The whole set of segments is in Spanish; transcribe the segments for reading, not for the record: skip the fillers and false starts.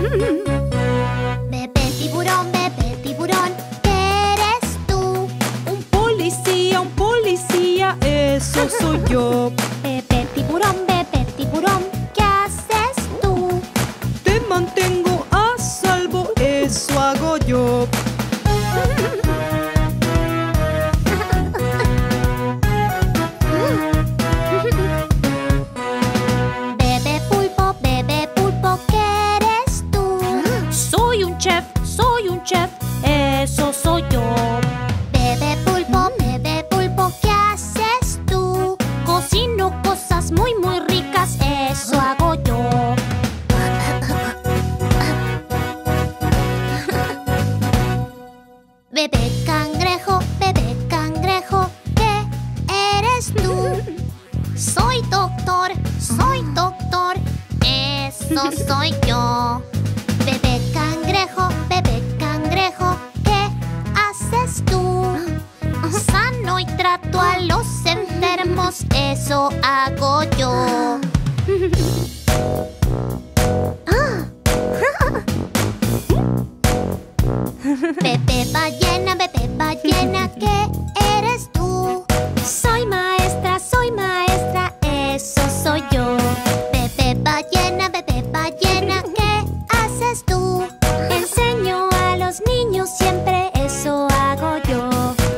Bebé tiburón, ¿qué eres tú? Un policía, eso soy yo. Bebé tiburón, ¿qué haces tú? Te mantengo a salvo, eso hago yo. Bebé pulpo, ¿qué eres tú? Soy un chef, eso soy yo. Bebé pulpo, ¿qué haces tú? Cocino cosas muy ricas, eso hago yo. Bebé cangrejo, ¿qué eres tú? Soy doctor, eso soy yo. Bebé cangrejo, ¿qué haces tú? Sano y trato a los enfermos, eso hago yo. Bebé ballena, ¿qué eres tú? Soy maestra, eso soy yo. Bebé ballena, ¿qué haces tú? Enseño a los niños siempre, eso hago yo.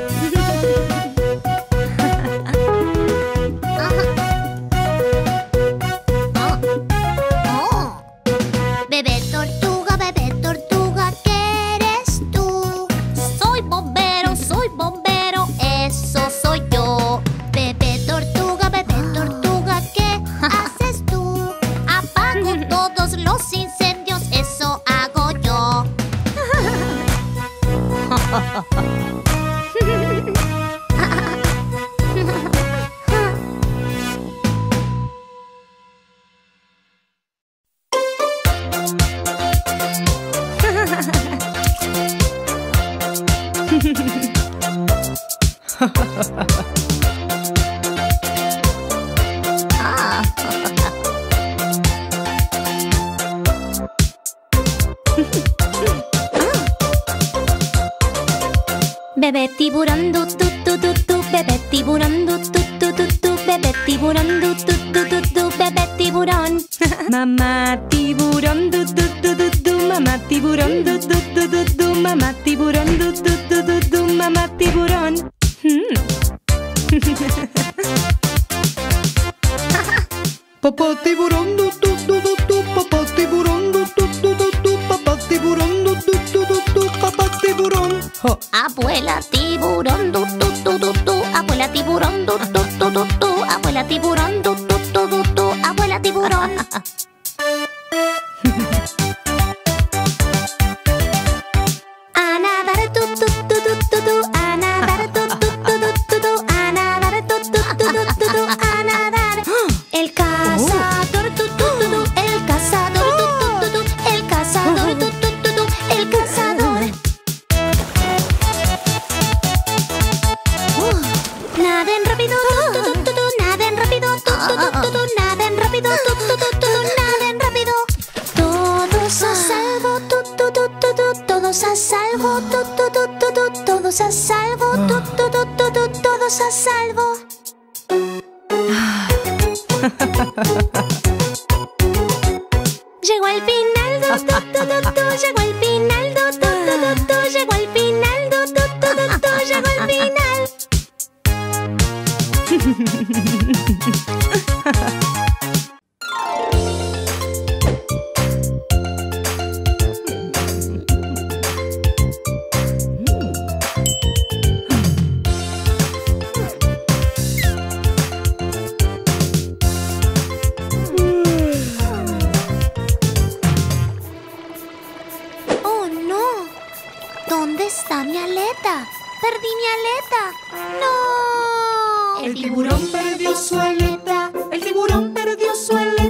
Bebé tortuga, ¿qué eres tú? Soy bombero, eso soy yo. Bebé tortuga, ¿qué haces tú? Apago todos los incendios, eso hago yo. Bebé tiburón, bebé tiburón, bebé tiburón, bebé tiburón. Mamá tiburón, mamá tiburón, mamá tiburón, mamá tiburón. Papá tiburón, papá tiburón, papá tiburón, papá tiburón. Abuela tiburón, abuela tiburón, abuela tiburón, abuela tiburón. A nadar, a nadar, a nadar, a nadar. El cazador, el cazador, el cazador, el cazador. Naden rápido, naden rápido, naden rápido, naden rápido. Todos a salvo, todos a salvo, todos a salvo, todos a salvo. Llegó al final, llegó al final, llegó al final, llegó al final. Oh no, ¿dónde está mi aleta? Perdí mi aleta. ¡No! El tiburón perdió su aleta, el tiburón perdió su aleta.